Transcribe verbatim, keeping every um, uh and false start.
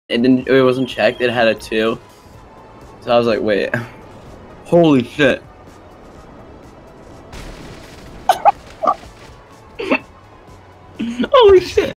it didn't. It wasn't checked. It had a two. So I was like, wait. Holy shit. Holy shit.